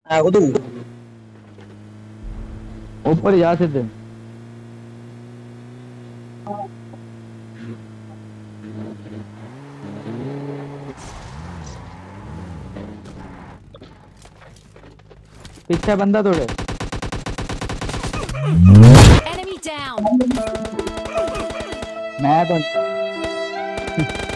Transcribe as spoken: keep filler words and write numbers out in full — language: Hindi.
आगो तू। ऊपर जा सीधे। पीछे बंदा थोड़े। Enemy down. मैं तो